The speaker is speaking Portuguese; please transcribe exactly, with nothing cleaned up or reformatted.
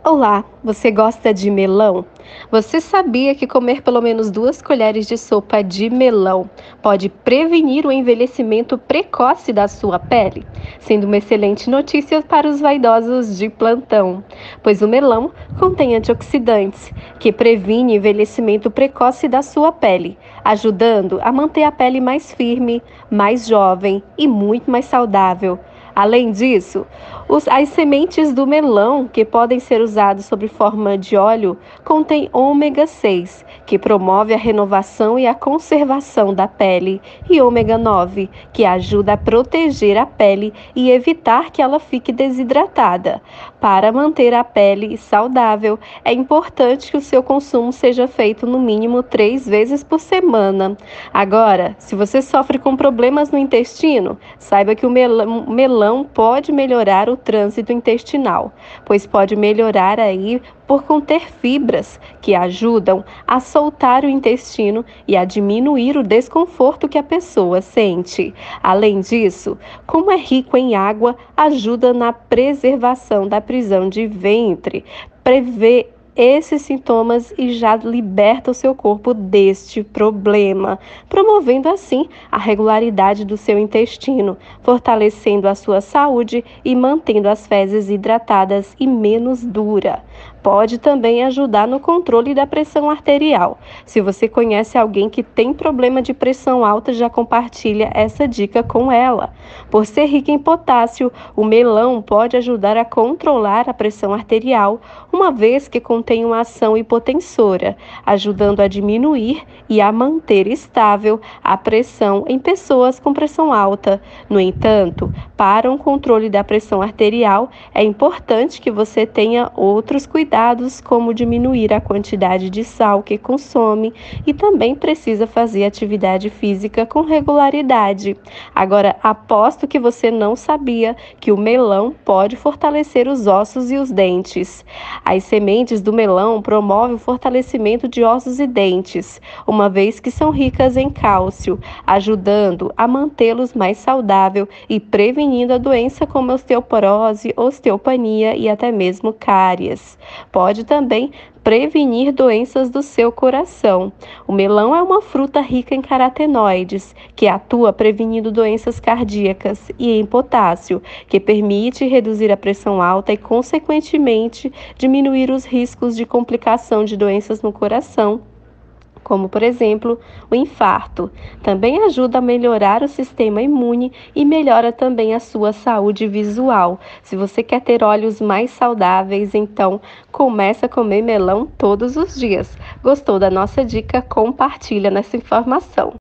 Olá, você gosta de melão? Você sabia que comer pelo menos duas colheres de sopa de melão pode prevenir o envelhecimento precoce da sua pele? Sendo uma excelente notícia para os vaidosos de plantão, pois o melão contém antioxidantes que previne o envelhecimento precoce da sua pele, ajudando a manter a pele mais firme, mais jovem e muito mais saudável. Além disso, os- as sementes do melão, que podem ser usadas sob forma de óleo, contêm ômega seis, que promove a renovação e a conservação da pele, e ômega nove, que ajuda a proteger a pele e evitar que ela fique desidratada. Para manter a pele saudável, é importante que o seu consumo seja feito no mínimo três vezes por semana. Agora, se você sofre com problemas no intestino, saiba que o melão, melão pode melhorar o trânsito intestinal, pois pode melhorar aí por conter fibras que ajudam a soltar o intestino e a diminuir o desconforto que a pessoa sente. Além disso, como é rico em água, ajuda na preservação da prisão de ventre, prevê esses sintomas e já liberta o seu corpo deste problema, promovendo assim a regularidade do seu intestino, fortalecendo a sua saúde e mantendo as fezes hidratadas e menos dura. Pode também ajudar no controle da pressão arterial. Se você conhece alguém que tem problema de pressão alta, já compartilha essa dica com ela. Por ser rica em potássio, o melão pode ajudar a controlar a pressão arterial, uma vez que contém uma ação hipotensora, ajudando a diminuir e a manter estável a pressão em pessoas com pressão alta. No entanto, para um controle da pressão arterial, é importante que você tenha outros cuidados, como diminuir a quantidade de sal que consome e também precisa fazer atividade física com regularidade. Agora, aposto que você não sabia que o melão pode fortalecer os ossos e os dentes. As sementes do melão promovem o fortalecimento de ossos e dentes, uma vez que são ricas em cálcio, ajudando a mantê-los mais saudável e prevenindo a doença como osteoporose, osteopenia e até mesmo cáries. Pode também prevenir doenças do seu coração. O melão é uma fruta rica em carotenoides, que atua prevenindo doenças cardíacas, e em potássio, que permite reduzir a pressão alta e, consequentemente, diminuir os riscos de complicação de doenças no coração, como, por exemplo, o infarto. Também ajuda a melhorar o sistema imune e melhora também a sua saúde visual. Se você quer ter olhos mais saudáveis, então comece a comer melão todos os dias. Gostou da nossa dica? Compartilha nessa informação.